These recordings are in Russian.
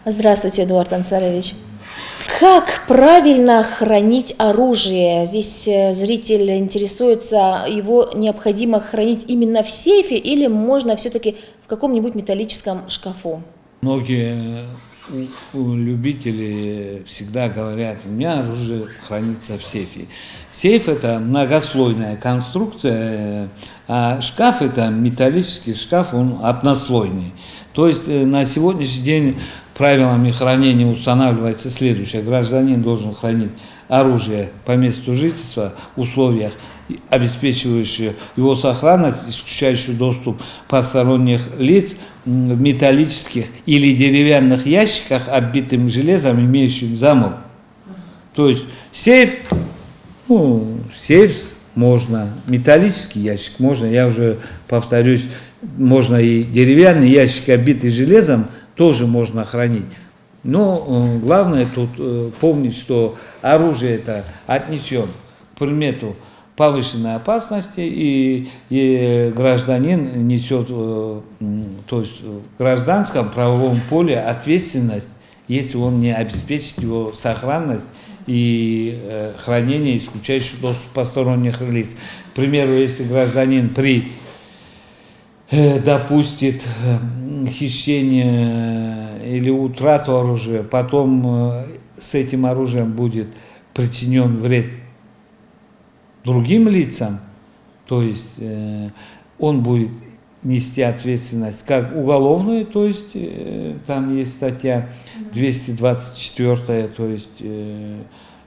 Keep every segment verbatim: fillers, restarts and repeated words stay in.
Здравствуйте, Эдуард Ансарович. Как правильно хранить оружие? Здесь зритель интересуется, его необходимо хранить именно в сейфе или можно все-таки в каком-нибудь металлическом шкафу? Многие любители всегда говорят, у меня оружие хранится в сейфе. Сейф – это многослойная конструкция, а шкаф – это металлический шкаф, он однослойный. То есть на сегодняшний день правилами хранения устанавливается следующее. Гражданин должен хранить оружие по месту жительства в условиях, обеспечивающих его сохранность, исключающих доступ посторонних лиц, в металлических или деревянных ящиках, оббитым железом, имеющим замок. То есть сейф, ну, сейф можно, металлический ящик можно, я уже повторюсь, можно и деревянный ящик, оббитый железом, тоже можно хранить. Но э, главное тут э, помнить, что оружие это отнесем к предмету повышенной опасности, и, и гражданин несет, э, то есть в гражданском правовом поле ответственность, если он не обеспечит его сохранность и э, хранение, исключающий доступ посторонних лиц. К примеру, если гражданин при э, допустит э, хищение или утрату оружия, потом э, с этим оружием будет причинен вред другим лицам, то есть э, он будет нести ответственность как уголовную, то есть э, там есть статья двести двадцать четыре, то есть э,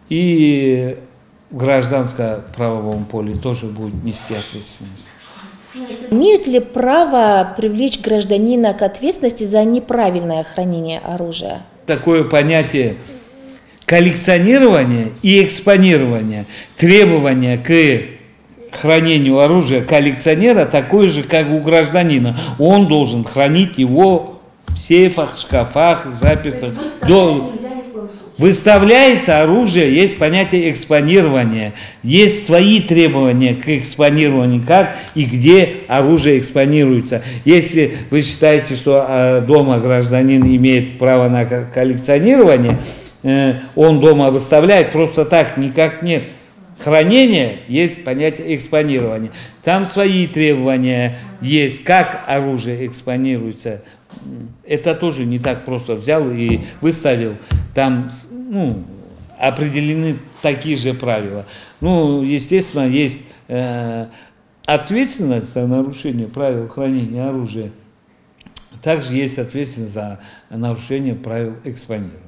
и в гражданско-правовом поле тоже будет нести ответственность. Имеют ли право привлечь гражданина к ответственности за неправильное хранение оружия? Такое понятие коллекционирование и экспонирование, требования к хранению оружия коллекционера такое же, как у гражданина. Он должен хранить его в сейфах, шкафах, запертых. До... Выставляется оружие, есть понятие экспонирования, есть свои требования к экспонированию, как и где оружие экспонируется. Если вы считаете, что дома гражданин имеет право на коллекционирование, он дома выставляет, просто так никак нет. Хранение есть понятие экспонирования. Там свои требования есть, как оружие экспонируется. Это тоже не так просто взял и выставил. Там ну, определены такие же правила. Ну, естественно, есть э, ответственность за нарушение правил хранения оружия. Также есть ответственность за нарушение правил экспонирования.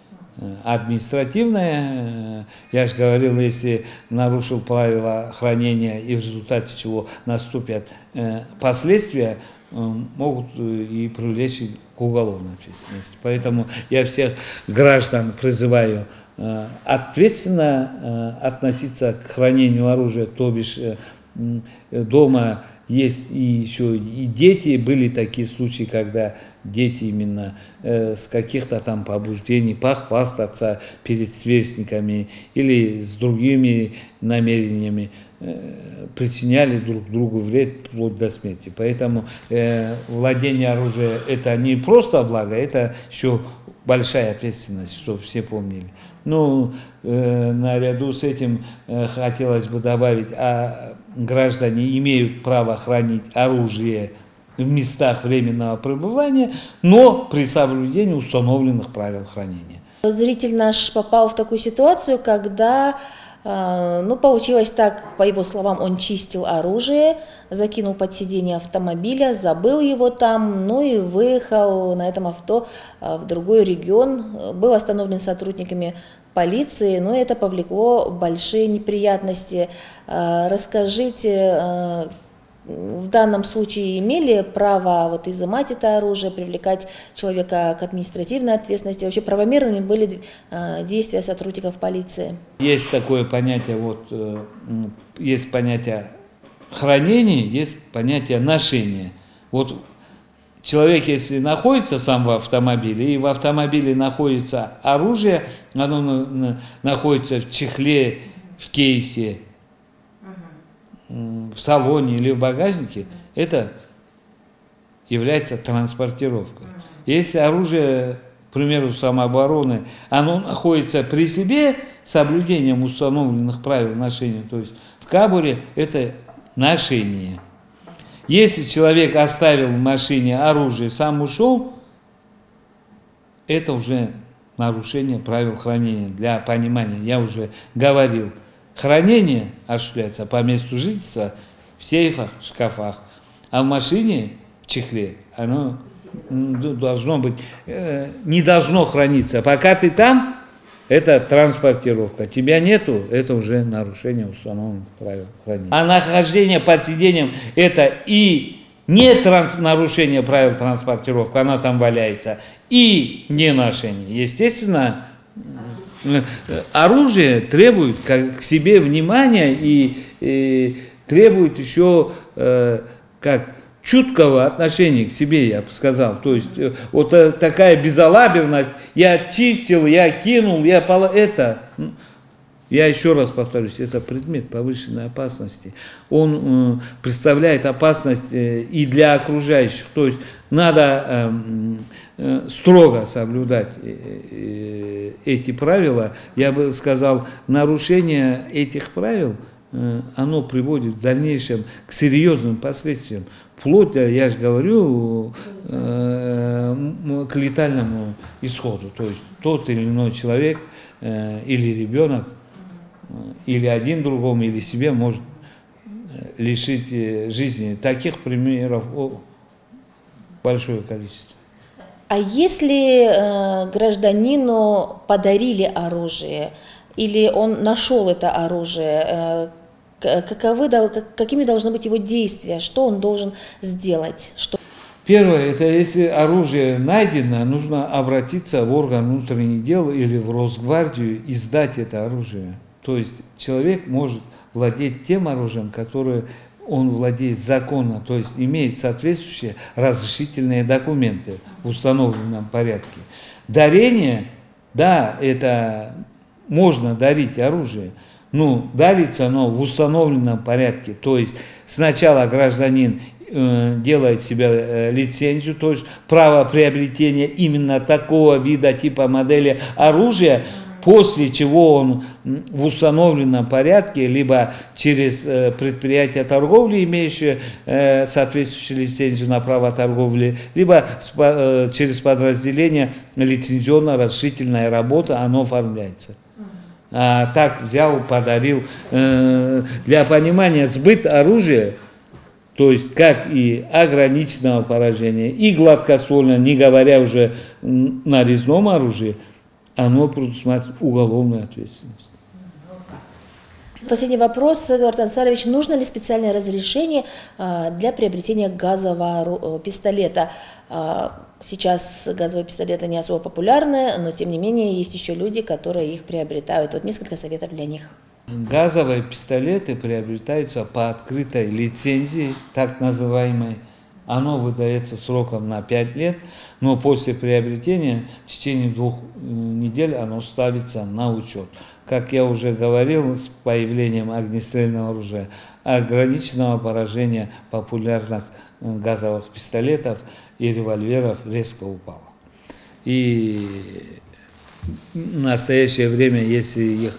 Административная, я же говорил, если нарушил правила хранения и в результате чего наступят э, последствия, э, могут и привлечь к уголовной ответственности. Поэтому я всех граждан призываю э, ответственно э, относиться к хранению оружия, то бишь э, дома есть и еще и дети, были такие случаи, когда дети именно э, с каких-то там побуждений похвастаться перед сверстниками или с другими намерениями э, причиняли друг другу вред вплоть до смерти. Поэтому э, владение оружием это не просто благо, это еще большая ответственность, чтобы все помнили. Ну, э, наряду с этим э, хотелось бы добавить, а граждане имеют право хранить оружие в местах временного пребывания, но при соблюдении установленных правил хранения. Зритель наш попал в такую ситуацию, когда, э, ну, получилось так, по его словам, он чистил оружие, закинул под сиденье автомобиля, забыл его там, ну и выехал на этом авто э, в другой регион, был остановлен сотрудниками полиции, но это повлекло большие неприятности. Э, расскажите, э, в данном случае имели право вот изымать это оружие, привлекать человека к административной ответственности? Вообще правомерными были э, действия сотрудников полиции? Есть такое понятие, вот, э, есть понятие хранения, есть понятие ношения. Вот человек, если находится сам в автомобиле, и в автомобиле находится оружие, оно на, на, находится в чехле, в кейсе, в салоне или в багажнике, это является транспортировкой. Если оружие к примеру, самообороны, оно находится при себе с соблюдением установленных правил ношения, то есть в кабуре это ношение. Если человек оставил в машине оружие, сам ушел, это уже нарушение правил хранения. Для понимания, я уже говорил, хранение осуществляется по месту жительства в сейфах, шкафах, а в машине, в чехле, оно должно быть, не должно храниться. Пока ты там, это транспортировка. Тебя нету, это уже нарушение установленных правил хранения. А нахождение под сиденьем это и не транс, нарушение правил транспортировки, она там валяется, и не ношение. Естественно, оружие требует к себе внимания и, и требует еще э, как чуткого отношения к себе, я бы сказал. То есть вот такая безалаберность, я чистил, я кинул, я пол... это, я еще раз повторюсь, это предмет повышенной опасности. Он э, представляет опасность э, и для окружающих. То есть надо э, э, строго соблюдать э, э, эти правила. Я бы сказал, нарушение этих правил, э, оно приводит в дальнейшем к серьезным последствиям. Вплоть, я же говорю, э, к летальному исходу. То есть тот или иной человек э, или ребенок, э, или один другому, или себе может лишить жизни. Таких примеров большое количество. А если э, гражданину подарили оружие, или он нашел это оружие, э, каковы, какими должны быть его действия, что он должен сделать? Что... Первое, это если оружие найдено, нужно обратиться в орган внутренних дел или в Росгвардию и сдать это оружие. То есть человек может владеть тем оружием, которое он владеет законно, то есть имеет соответствующие разрешительные документы в установленном порядке. Дарение, да, это можно дарить оружие, но дарится оно в установленном порядке, то есть сначала гражданин э, делает себе э, лицензию, то есть право приобретения именно такого вида, типа модели оружия, после чего он в установленном порядке, либо через предприятие торговли, имеющее соответствующую лицензию на право торговли, либо через подразделение лицензионно-разрешительная работа, оно оформляется. А так взял, подарил. Для понимания, сбыт оружия, то есть как и ограниченного поражения, и гладкоствольного, не говоря уже на резном оружии, оно предусматривает уголовную ответственность. Последний вопрос, Эдуард Ансарович. Нужно ли специальное разрешение для приобретения газового пистолета? Сейчас газовые пистолеты не особо популярны, но тем не менее есть еще люди, которые их приобретают. Вот несколько советов для них. Газовые пистолеты приобретаются по открытой лицензии, так называемой. Оно выдается сроком на пять лет, но после приобретения в течение двух недель оно ставится на учет. Как я уже говорил, с появлением огнестрельного оружия, ограниченного поражения, популярность газовых пистолетов и револьверов резко упала. И в настоящее время, если их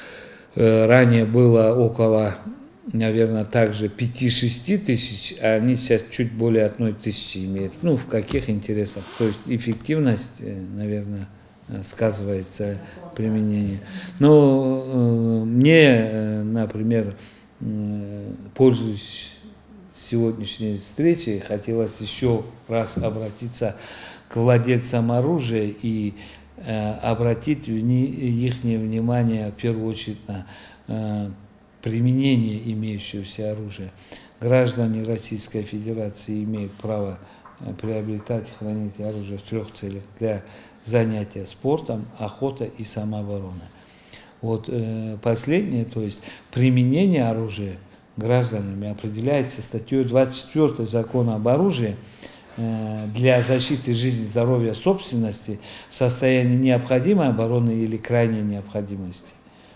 ранее было около, наверное, также пяти-шести тысяч, а они сейчас чуть более одной тысячи имеют. Ну, в каких интересах? То есть эффективность, наверное, сказывается применение. Но э, мне, например, э, пользуясь сегодняшней встречей, хотелось еще раз обратиться к владельцам оружия и э, обратить вни, их внимание в первую очередь на э, применение имеющегося оружия. Граждане Российской Федерации имеют право приобретать и хранить оружие в трех целях: для занятия спортом, охота и самооборона. Вот э, последнее, то есть применение оружия гражданами определяется статьей двадцать четвёртой Закона об оружии э, для защиты жизни, здоровья, собственности в состоянии необходимой обороны или крайней необходимости.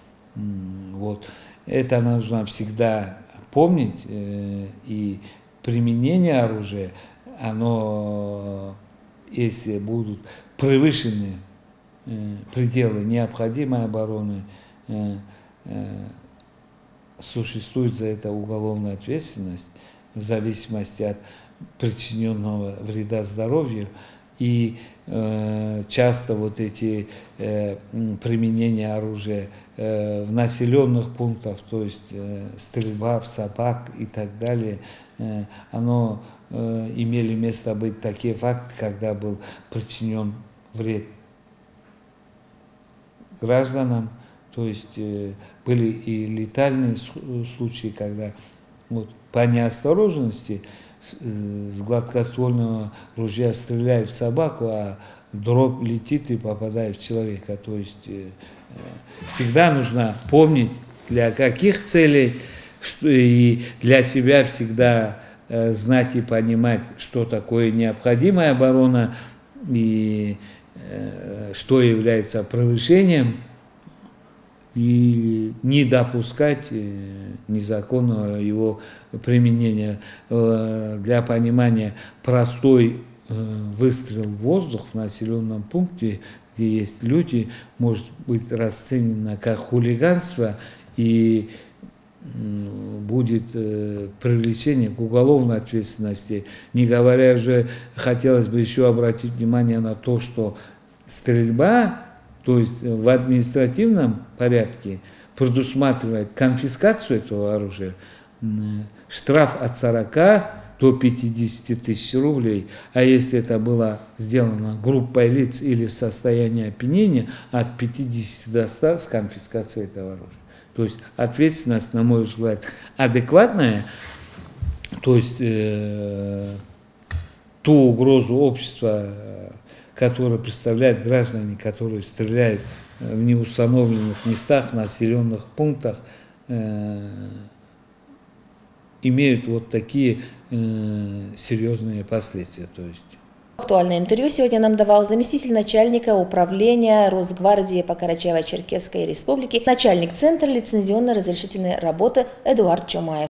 Вот. Это нужно всегда помнить, э, и применение оружия, оно, если будут превышены пределы необходимой обороны, существует за это уголовная ответственность в зависимости от причиненного вреда здоровью. И э, часто вот эти э, применения оружия э, в населенных пунктах, то есть э, стрельба в собак и так далее, э, оно э, имели место быть такие факты, когда был причинен вред гражданам, то есть э, были и летальные случаи, когда вот, по неосторожности с гладкоствольного ружья стреляет в собаку, а дробь летит и попадает в человека. То есть э, всегда нужно помнить, для каких целей, что, и для себя всегда э, знать и понимать, что такое необходимая оборона и э, что является превышением, и не допускать незаконного его применения. Для понимания, простой выстрел в воздух в населенном пункте, где есть люди, может быть расценено как хулиганство и будет привлечение к уголовной ответственности. Не говоря уже, хотелось бы еще обратить внимание на то, что стрельба, то есть в административном порядке, предусматривает конфискацию этого оружия, штраф от сорока до пятидесяти тысяч рублей, а если это было сделано группой лиц или в состоянии опьянения, от пятидесяти до ста с конфискацией этого оружия. То есть ответственность, на мой взгляд, адекватная, то есть э, ту угрозу общества, которую представляют граждане, которые стреляют в неустановленных местах, населенных пунктах, э, имеют вот такие э, серьезные последствия. То есть. Актуальное интервью сегодня нам давал заместитель начальника управления Росгвардии по Карачаево-Черкесской республике, начальник Центра лицензионно-разрешительной работы Эдуард Чомаев.